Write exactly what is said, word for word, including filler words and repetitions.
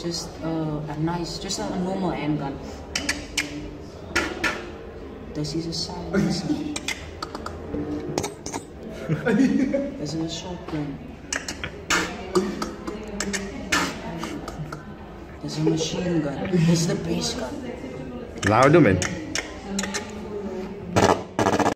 just uh, a nice, just a normal handgun. This is a silencer. This is a shotgun. This is a machine gun. This is the base gun. Louder, man.